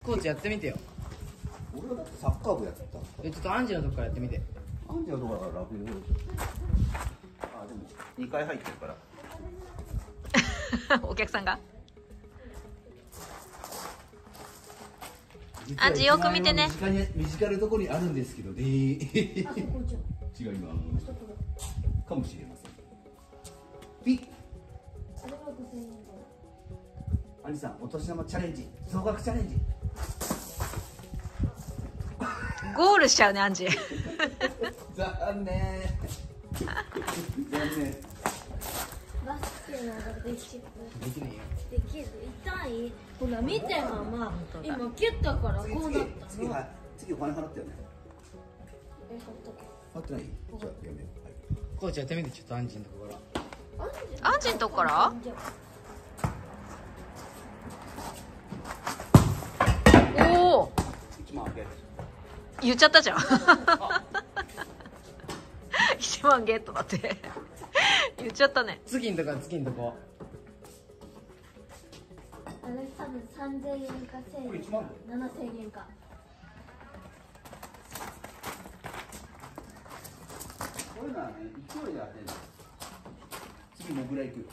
コーチやってみてよ。 俺はだってサッカー部やってた。 ちょっとアンジのとこからやってみて。 アンジのところから楽に。あ、でも2回入ってるから。 お客さんが。アンジよく見てね。 身近なところにあるんですけどね。違いますかもしれません。ピッ。アニさん、お年玉チャレンジ、増額チャレンジ。 ゴールしちゃうね、アンジ。 残念。残念。 バスケならできる。 できねできる。痛い。ほら見てママ。今蹴ったからこうなったの。 次お金払ったよね。払ってない？じゃあやめよう。 えよ。コーチやってみて、ちょっとアンジのとこから。 アンジのとこからおお 1万あげる。 言っちゃったじゃん。1万ゲットだって言っちゃったね。 次んとこは次んとこ。 あれ多分3000円か1000円か7000円か。 こういうのはね、勢いで当てるの。次もぐらいいくよ。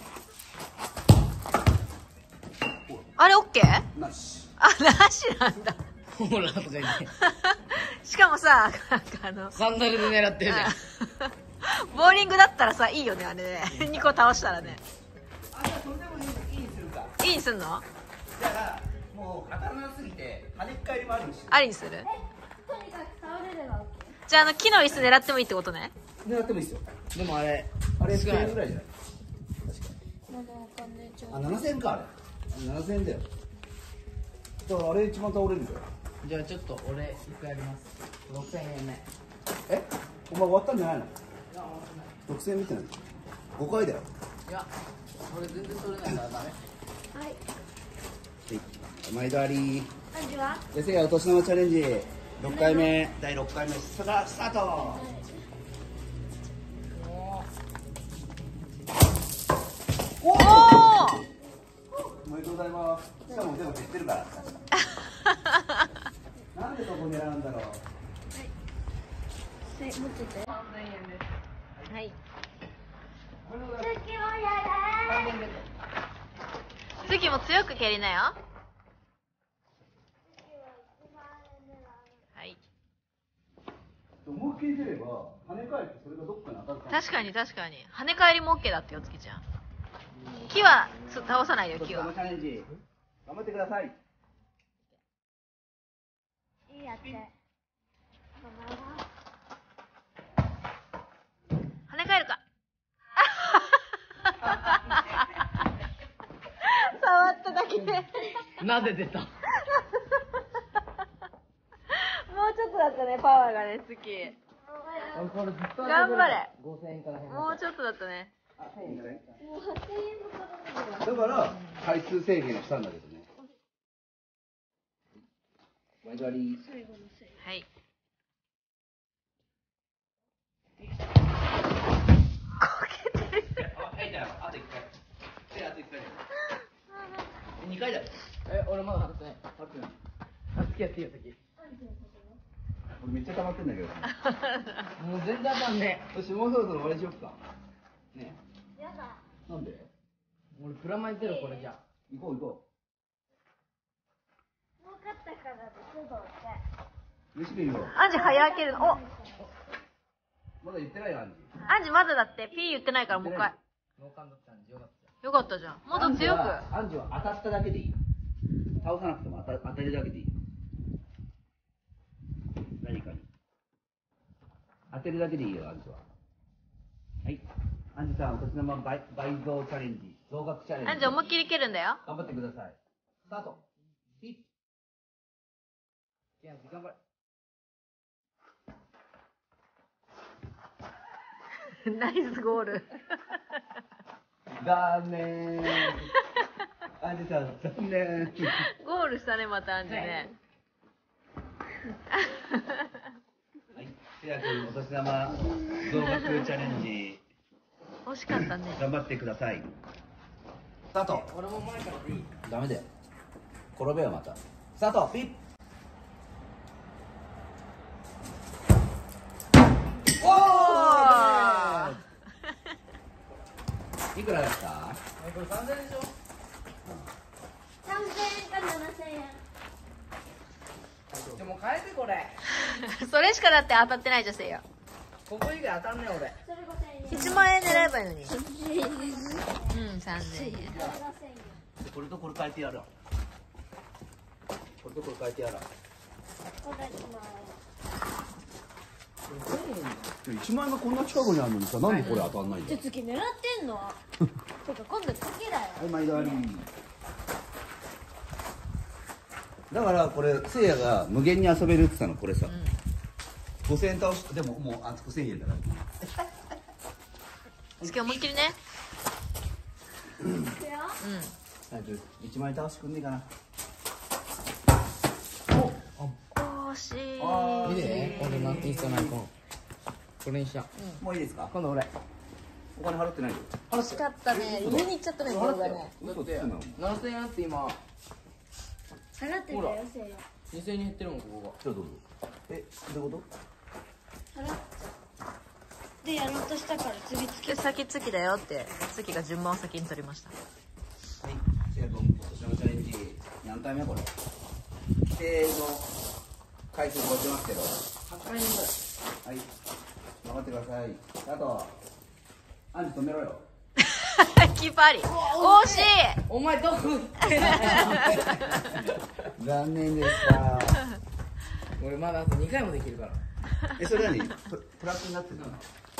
あれオッケー？ なし。 あ、なしなんだ。 ホームランとじゃいけしかもさ、なんかサンダルで狙ってるじゃん。 ボーリングだったらさ、いいよね、あれね。2個倒したらね。 あ、じゃあそれでもいいにするか。 いいにすんの？ じゃあもう当たらなすぎて跳ねっ返りもあるし。 ありにする？ とにかく倒れれば OK。 じゃあ、木の椅子狙ってもいいってことね。 狙ってもいいですよ。 でもあれ 1000 少ない円ぐらいじゃない？確かまだわかんないちゃに。あ、7000円かあれ。7000円だよ。だからあれ一番倒れるんだよ。 じゃあちょっと俺一回やります。6000円目。 え？お前終わったんじゃないの？6000円見てない？5回だよ。 いや、俺全然取れないからダメ。 はい。 はい毎度あり。 味は？ でせいやお年玉チャレンジ6回目、第6回目スタート。 おおおめでとうございます。しかもでも減ってるからなんでそこ狙うんだろう。 はい、持ってて。 はい。 次もやれ。 次も強く蹴りなよ。はい。 思いっきり出れば跳ね返ってそれがどっかに当たるかも。 確かに確かに。跳ね返りも OK だってよ、つきちゃん。木は倒さないよ、木は。 チャレンジ頑張ってください。 いいやって。 跳ね返るか。触っただけで。 なで出た。 もうちょっとだったね、パワーがね、好き。 これずっと頑張れ。 5000円からもうちょっとだったね。 あ、1000円だね。 もう8000円もかかるんだよ。 だから回数制限したんだけどね。毎度あり。 最後のせい。 はい。 2回だよ。 俺まだ払ってない。払ってない。あ、付き合っていいよ先。 俺めっちゃ溜まってんだけど。 もう全然当たんねよし、もうそろそろ終わりにしよっか。ね。 やだ。 なんで？ え。俺プラマイゼロこれじゃ。 行こう行こもう勝ったからですぐ OK。 う。飯食いよ。 アンジ早開けるの。お、 まだ言ってないよ、アンジ。 アンジまだだって。ピー言ってないからもう一回。 脳幹だったんでよかった。 よかったじゃん。もっと強く。 アンジは当たっただけでいい。倒さなくても当たるだけでいい。何かに。当てるだけでいいよ、アンジは。はい。アンジさん、お年玉倍増チャレンジ、増額チャレンジ。 アンジ思いっきり蹴るんだよ。 頑張ってください。スタート。ピッ。頑張れ。 ナイスゴール。 残念。アンジさん、残念。 ゴールしたね、またアンジね。 はい。せやくん、お年玉増額チャレンジ。 惜しかったね。 頑張ってください。スタート。 俺も前からでいい。 ダメだよ。転べよ、また。スタート。ピッ。 いくらですか？ これ3000円でしょ。 3000円か7000円。 でも変えてこれ。 それしかだって当たってないじゃんせいや。 ここ以外当たんねえ俺。 それ5000円。 1万円狙えばいいのに。うん、3000円。 これとこれ変えてやるわ。これとこれ変えてやるわ。 これ1万 1万円がこんな近くにあるのにさ、なんでこれ当たんないんだ円。月狙ってんの？てか今度月だよ。 はい、毎度あり。だからこれせいやが無限に遊べるって言ったのこれさ、5000円倒しでももうあ5000円だから月思いっきりね。 いくよ。 1万円倒してくんねえかな。 惜しい。 見て、これなんてインスタのアイコン。これにしよう。 もういいですか？ 今度俺。 お金払ってないよ。 惜しかったね。上に行っちゃったね、動画ね。 だって7000円あって今払ってたよせいや。 2000円に減ってるもんここちょっとどうぞ。どういうこ払っちゃう。でやろうとしたから次つけ。 先月だよって月が順番を先に取りました。 が。はい。せいや君、今年のチャレンジ何回目これ？規定の回数超えてますけど。 が8回目ぐらい。 はい。頑張ってください。あと、アンジ止めろよ。 キーパーあり。惜しい。 お前どこ残念でした。 俺まだあと2回もできるから。 それ何？プラスになってるの？はい。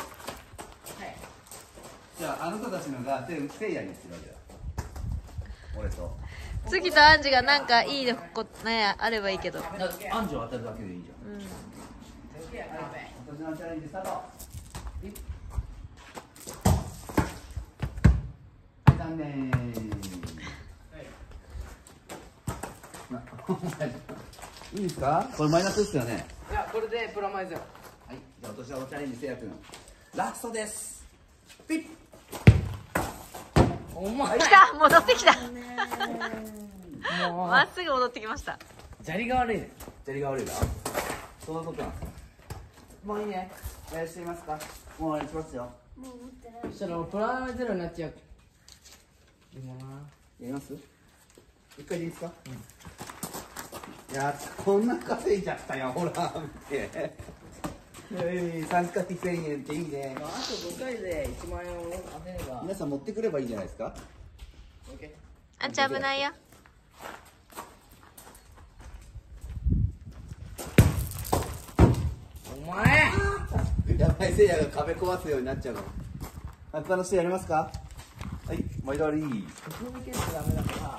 じゃああの子たちのがせいやにするわけだ。俺と。 月とアンジがなんかいいことねあればいいけど。 アンジを当たるだけでいいじゃん。 うん。 私のチャレンジスタート。はい、残念。いいですか？これマイナスですよね。 いやこれでプラマイゼロ。 はい、じゃあ私のチャレンジせいやくんラストです。ピッ。 お前来た、戻ってきた。 もまっすぐ戻ってきました。 砂利が悪いね。 砂利が悪いな。そんなことなんですか？もういいね。やらしてみますか？もうお願いしますよ。 もう持ってない。 そしたらプラマイゼロになっちゃう。でもな。 やります？一回でいいですか？いやこんな稼いじゃったよ、ほら見て。参加費1000円っていいね。 あと5回で1万円を当てれば。 皆さん持ってくればいいじゃないですか。 オッケあんちゃん危ないよ。 ー。お前やばい、せいやが壁壊すようになっちゃうの。他の人やりますか？はい、毎度あり。 ここに蹴っちゃダメだから。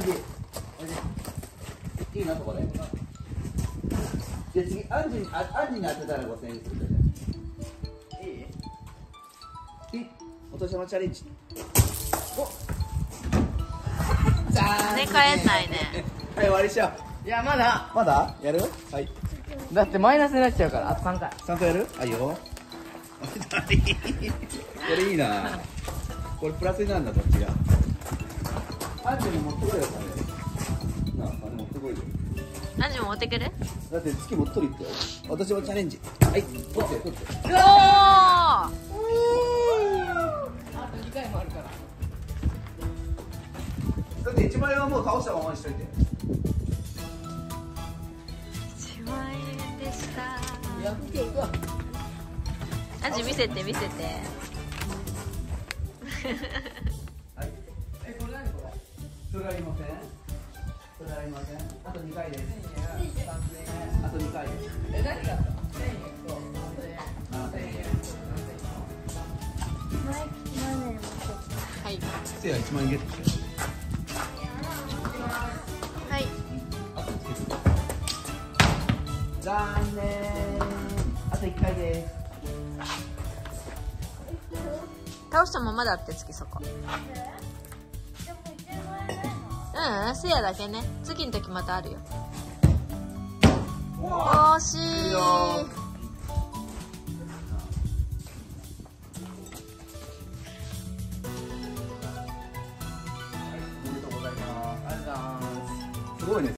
アンジ、いいな、そこで。じゃあ次、アンジに当てたら5000円にするんだよ。 いい？ いい、お年玉チャレンジ。 跳ね返んないね。 はい、終わりにしよいやまだ。 う。まだやる？はい。 だってマイナスになっちゃうからあと3回。 ちゃんとやる？あ、いいよ。これいいな。これプラスになるんだ、こっちが。アンジも持ってこいよ、金。なあ、金持ってこいよ。 アンジも持ってくる？ だって月も取りってよ。私もチャレンジ。はい、取って、取って。 おー。 あと2回もあるから。 だって1万円はもう倒したままにしといて。 1万円でした。 やっていくわ。 アンジ見せて見せて。 はい。 これ何これ？ それありません。それありません。あと2回です。 1000円、3000円。 あと2回です。 何があった？1000円と 7000円。 何年もはい。 せいや1万円ゲットして。 はい。 あとつけて。残念。あと1回です。 倒したままだって月そこ。うん、せいやだけね。次の時またあるよ。惜しい。 すごいね。